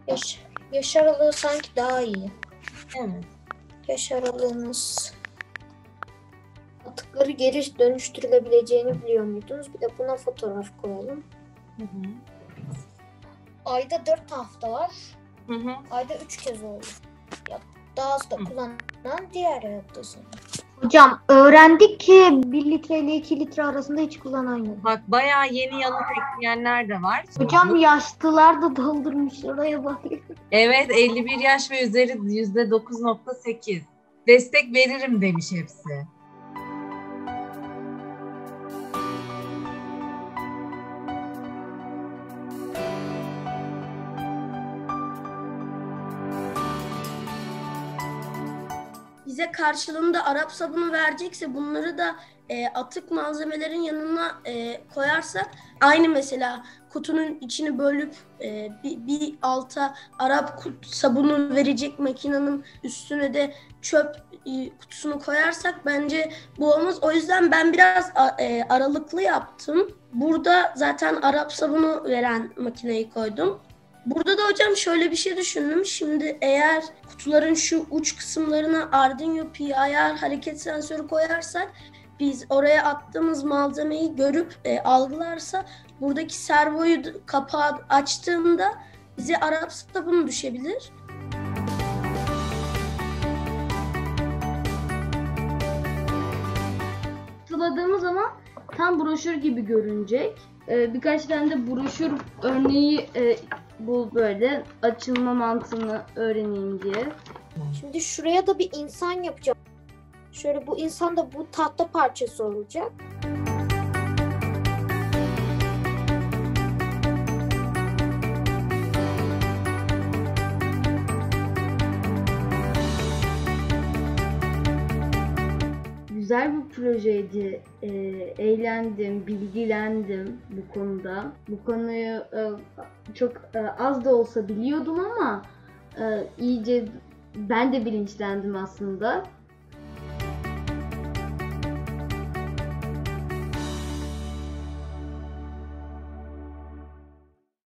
Yaş aralığı sanki daha iyi. Evet. Yaş aralığınız. Atıkları geri dönüştürülebileceğini biliyor muydunuz? Bir de buna fotoğraf koyalım. Hı hı. Ayda 4 hafta var. Hı hı. Ayda 3 kez oldu. Ya, daha az da kullanan diğer hayattasın. Hocam öğrendik ki 1 litre ile 2 litre arasında hiç kullanan yok. Bak bayağı yeni yanıt ekleyenler de var. Hocam yaşlılar da doldurmuş oraya bak. Evet 51 yaş ve üzeri %9.8. Destek veririm demiş hepsi. Bize karşılığında Arap sabunu verecekse bunları da atık malzemelerin yanına koyarsak aynı mesela kutunun içini bölüp bir alta Arap sabunu verecek makinenin üstüne de çöp kutusunu koyarsak bence bu olmaz. O yüzden ben biraz aralıklı yaptım. Burada zaten Arap sabunu veren makineyi koydum. Burada da hocam şöyle bir şey düşündüm. Şimdi eğer kutuların şu uç kısımlarına Arduino Pi ayar hareket sensörü koyarsak biz oraya attığımız malzemeyi görüp algılarsa buradaki servoyu kapağı açtığında bize Arap sabunu düşebilir. Tıkladığımız zaman tam broşür gibi görünecek. Birkaç tane de broşür örneği bu böyle açılma mantığını öğreneyim diye. Şimdi şuraya da bir insan yapacağım. Şöyle bu insan da bu tahta parçası olacak. Güzel bir projeydi. Eğlendim, bilgilendim bu konuda. Bu konuyu çok az da olsa biliyordum ama iyice ben de bilinçlendim aslında.